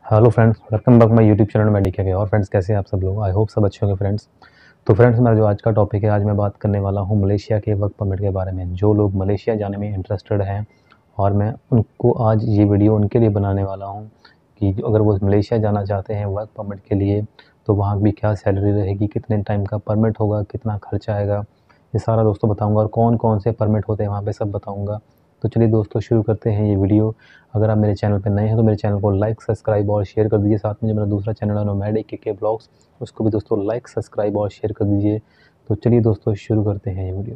Hello friends, welcome back my YouTube channel Medica के। और friends, कैसे हैं आप सब लोग? आई होप सब अच्छे होंगे फ्रेंड्स। तो फ्रेंड्स, मेरा जो आज का टॉपिक है, आज मैं बात करने वाला हूं मलेशिया के वर्क परमिट के बारे में। जो लोग मलेशिया जाने में इंटरेस्टेड हैं और मैं उनको आज ये वीडियो उनके लिए बनाने वाला हूं कि अगर वो मलेशिया जाना चाहते हैं वर्क परमिट के लिए, तो वहाँ भी क्या सैलरी रहेगी, कितने टाइम का परमिट होगा, कितना खर्चा आएगा, ये सारा दोस्तों बताऊँगा। और कौन कौन से परमिट होते हैं वहाँ पर, सब बताऊँगा। तो चलिए दोस्तों, शुरू करते हैं ये वीडियो। अगर आप मेरे चैनल पर नए हैं तो मेरे चैनल को लाइक, सब्सक्राइब और शेयर कर दीजिए। साथ में जो मेरा दूसरा चैनल है नोमैड के ब्लॉग्स, उसको भी दोस्तों लाइक, सब्सक्राइब और शेयर कर दीजिए। तो चलिए दोस्तों, शुरू करते हैं ये वीडियो।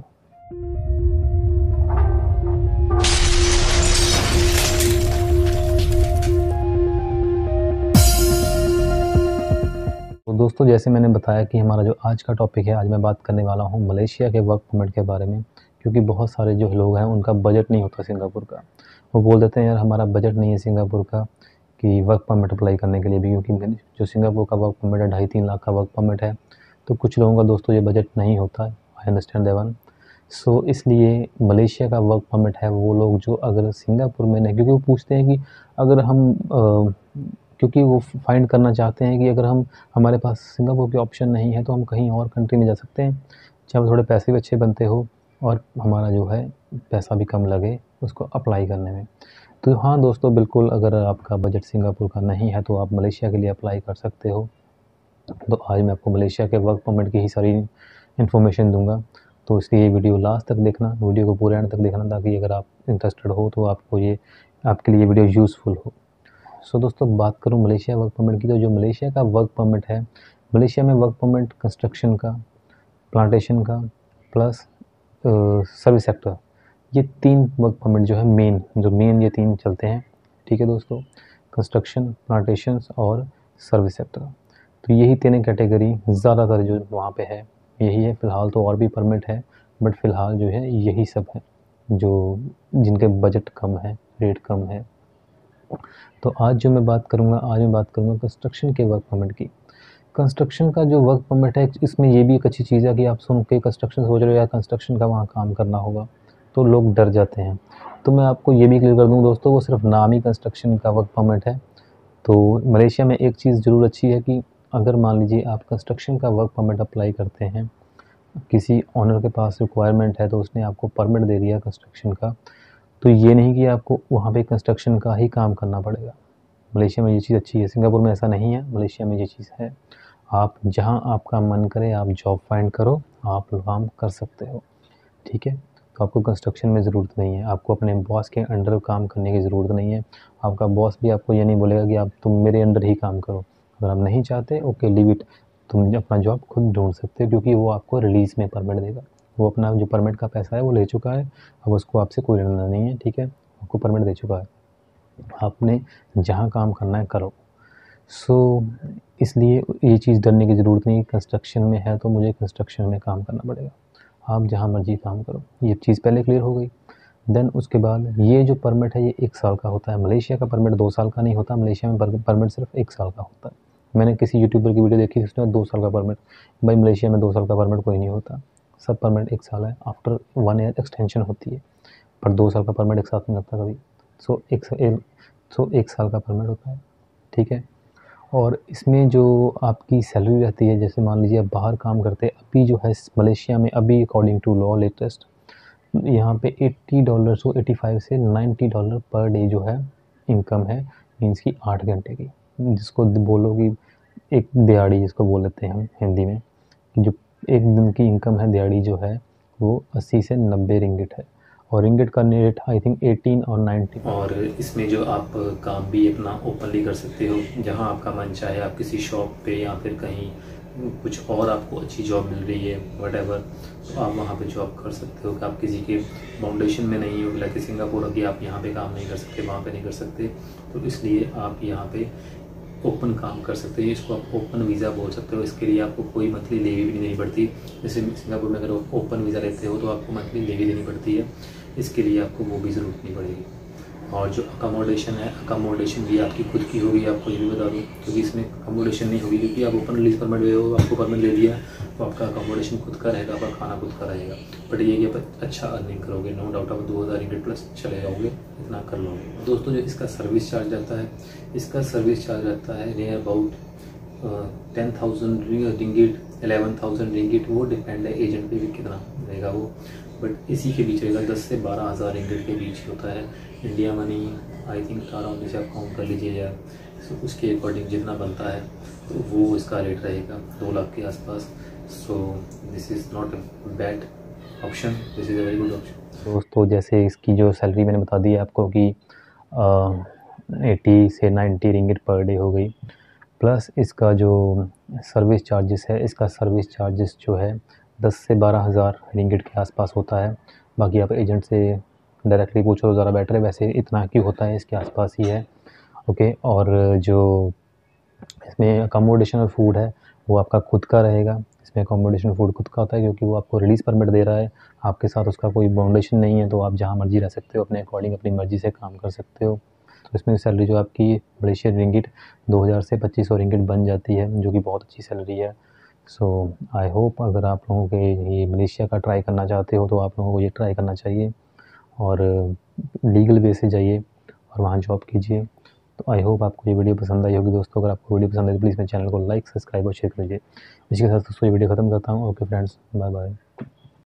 तो दोस्तों, जैसे मैंने बताया कि हमारा जो आज का टॉपिक है, आज मैं बात करने वाला हूँ मलेशिया के वर्क परमिट के बारे में। क्योंकि बहुत सारे जो लोग हैं उनका बजट नहीं होता सिंगापुर का। वो बोल देते हैं यार हमारा बजट नहीं है सिंगापुर का कि वर्क परमिट अप्लाई करने के लिए भी, क्योंकि जो सिंगापुर का वर्क परमिट है 2.5-3 लाख का वर्क परमिट है। तो कुछ लोगों का दोस्तों ये बजट नहीं होता है। I understand that one. So इसलिए मलेशिया का वर्क परमिट है, वो लोग जो अगर सिंगापुर में नहीं, क्योंकि वो पूछते हैं कि अगर हम क्योंकि वो फाइंड करना चाहते हैं कि अगर हमारे पास सिंगापुर के ऑप्शन नहीं है तो हम कहीं और कंट्री में जा सकते हैं जहाँ थोड़े पैसे भी अच्छे बनते हो और हमारा जो है पैसा भी कम लगे उसको अप्लाई करने में। तो हाँ दोस्तों, बिल्कुल, अगर आपका बजट सिंगापुर का नहीं है तो आप मलेशिया के लिए अप्लाई कर सकते हो। तो आज मैं आपको मलेशिया के वर्क परमिट की ही सारी इन्फॉर्मेशन दूंगा। तो इसलिए ये वीडियो लास्ट तक देखना, वीडियो को पूरे एंड तक देखना, ताकि अगर आप इंटरेस्टेड हो तो आपके लिए ये वीडियो यूज़फुल हो। सो दोस्तों, बात करूँ मलेशिया वर्क परमिट की, तो जो मलेशिया का वर्क परमिट है, मलेशिया में वर्क परमिट कंस्ट्रक्शन का, प्लांटेशन का प्लस सर्विस सेक्टर, ये 3 वर्क परमिट जो है मेन ये 3 चलते हैं। ठीक है दोस्तों, कंस्ट्रक्शन, प्लांटेशंस और सर्विस सेक्टर। तो यही 3 कैटेगरी ज़्यादातर जो वहाँ पे है यही है। फ़िलहाल तो और भी परमिट है, बट फ़िलहाल जो है यही सब है जो जिनके बजट कम है, रेट कम है। तो आज मैं बात करूँगा कंस्ट्रक्शन के वर्क परमिट की। कंस्ट्रक्शन का जो वर्क परमिट है, इसमें ये भी एक अच्छी चीज़ है कि आप सुन के कंस्ट्रक्शन सोच रहे हो या कंस्ट्रक्शन का वहाँ काम करना होगा तो लोग डर जाते हैं। तो मैं आपको ये भी क्लियर कर दूँ दोस्तों, वो सिर्फ नाम ही कंस्ट्रक्शन का वर्क परमिट है। तो मलेशिया में एक चीज़ ज़रूर अच्छी है कि अगर मान लीजिए आप कंस्ट्रक्शन का वर्क परमिट अप्लाई करते हैं, किसी ऑनर के पास रिक्वायरमेंट है तो उसने आपको परमिट दे दिया कंस्ट्रक्शन का, तो ये नहीं कि आपको वहाँ पे कंस्ट्रक्शन का ही काम करना पड़ेगा। मलेशिया में ये चीज़ अच्छी है, सिंगापुर में ऐसा नहीं है, मलेशिया में ये चीज़ है। आप जहाँ आपका मन करे आप जॉब फाइंड करो, आप काम कर सकते हो। ठीक है, तो आपको कंस्ट्रक्शन में ज़रूरत नहीं है, आपको अपने बॉस के अंडर काम करने की ज़रूरत नहीं है। आपका बॉस भी आपको ये नहीं बोलेगा कि तुम मेरे अंडर ही काम करो। अगर आप नहीं चाहते, ओके लीव इट, तुम अपना जॉब खुद ढूंढ सकते हो, क्योंकि वो आपको रिलीज़ में परमिट देगा। वो अपना जो परमिट का पैसा है वो ले चुका है, अब उसको आपसे कोई लेना नहीं है। ठीक है, आपको परमिट दे चुका है, आपने जहाँ काम करना है करो। सो इसलिए ये चीज़ डरने की ज़रूरत नहीं। कंस्ट्रक्शन में है तो मुझे कंस्ट्रक्शन में काम करना पड़ेगा, आप जहाँ मर्जी काम करो। ये चीज़ पहले क्लियर हो गई। देन उसके बाद ये जो परमिट है ये 1 साल का होता है। मलेशिया का परमिट 2 साल का नहीं होता, मलेशिया में परमिट सिर्फ 1 साल का होता है। मैंने किसी यूट्यूबर की वीडियो देखी, उसने 2 साल का परमिट। भाई मलेशिया में 2 साल का परमिट कोई नहीं होता, सब परमिट 1 साल है। आफ्टर 1 ईयर एक्सटेंशन होती है, पर 2 साल का परमिट एक साथ नहीं लगता कभी। सो 1 साल का परमिट होता है। ठीक है, और इसमें जो आपकी सैलरी रहती है, जैसे मान लीजिए आप बाहर काम करते हैं, अभी जो है मलेशिया में अभी अकॉर्डिंग टू लॉ लेटेस्ट यहाँ पे $80 से 85 से $90 पर डे जो है इनकम है, मीन्स की 8 घंटे की, जिसको बोलो कि एक दिहाड़ी जिसको बोल देते हैं हम हिंदी में, कि जो एक दिन की इनकम है दिहाड़ी जो है वो 80 से 90 रिंगिट है। और रिंगिट का रेट आई थिंक 18 और 19। और इसमें जो आप काम भी अपना ओपनली कर सकते हो, जहां आपका मन चाहे आप किसी शॉप पे या फिर कहीं कुछ और आपको अच्छी जॉब मिल रही है वटेवर, तो आप वहां पे जॉब कर सकते हो कि आप किसी के फाउंडेशन में नहीं हो, लाइक सिंगापुर कि आप यहाँ पे काम नहीं कर सकते, वहाँ पे नहीं कर सकते। तो इसलिए आप यहाँ पे ओपन काम कर सकते हो। इसको आप ओपन वीज़ा बोल सकते हो। इसके लिए आपको कोई मंथली लेवी भी नहीं पड़ती। जैसे सिंगापुर में अगर ओपन वीज़ा लेते हो तो आपको मंथली लेवी देनी पड़ती है, इसके लिए आपको वो भी ज़रूरत नहीं पड़ेगी। और जो अकोमोडेशन है, अकोमोडेशन भी आपकी खुद की होगी, आपको ये भी बता दूँ, क्योंकि इसमें अकोमोडेशन नहीं होगी, क्योंकि आप ओपन रिलीज परमिट हो, आपको परमिट ले दिया तो आपका अकोमोडेशन खुद का रहेगा, आपका खाना खुद का रहेगा। बट ये कि आप अच्छा अर्निंग करोगे, नो डाउट आप 2000 रिंगिट प्लस चले जाओगे, इतना कर लोगे। दोस्तों जो इसका सर्विस चार्ज रहता है, इसका सर्विस चार्ज रहता है नियर अबाउट 10,000 रिंगिट, 11,000 रिंगिट, वो डिपेंड है एजेंट पे भी कितना रहेगा वो, बट इसी के बीच रहेगा, 10 से 12,000 रिंगिट के बीच होता है। India money I think around, जैसे आप काउंट कर लीजिए यार, सो उसके अकॉर्डिंग जितना बनता है तो वो इसका रेट रहेगा 2 लाख के आसपास। So this is not a bad option, this is a very good option. दोस्तों जैसे इसकी जो सैलरी मैंने बता दी है आपको कि 80 से 90 रिंगिट पर डे हो गई, प्लस इसका जो सर्विस चार्जेस है, इसका सर्विस चार्जेस जो है 10 से 12,000 रिंगिट के आसपास होता है। बाकी आप एजेंट से डायरेक्टली पूछो तो ज़रा बेटर है, वैसे इतना क्यों होता है, इसके आसपास ही है। ओके, और जो इसमें अकोमोडेशन और फूड है वो आपका खुद का रहेगा। इसमें अकोमोडेशन फूड खुद का होता है क्योंकि वो आपको रिलीज़ परमिट दे रहा है, आपके साथ उसका कोई बाउंडेशन नहीं है, तो आप जहाँ मर्ज़ी रह सकते हो, अपने अकॉर्डिंग अपनी मर्ज़ी से काम कर सकते हो। तो इसमें सैलरी जो आपकी मलेशियन रिंगिट 2000 से 2500 रिंगिट बन जाती है, जो कि बहुत अच्छी सैलरी है। सो आई होप अगर आप लोगों के ये मलेशिया का ट्राई करना चाहते हो तो आप लोगों को ये ट्राई करना चाहिए और लीगल वे से जाइए और वहाँ जॉब कीजिए। तो आई होप आपको ये वीडियो पसंद आई होगी दोस्तों। अगर आपको वीडियो पसंद आई तो प्लीज़ मेरे चैनल को लाइक, सब्सक्राइब और शेयर कर लीजिए। इसी के साथ दोस्तों ये वीडियो ख़त्म करता हूँ। Okay friends, bye bye.